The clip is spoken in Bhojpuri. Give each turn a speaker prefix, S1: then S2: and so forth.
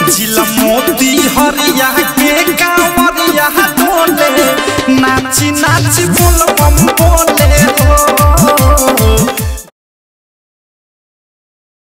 S1: जिला मोती हरिया के कांवरिया डोले नाची नाची बोल बम बोले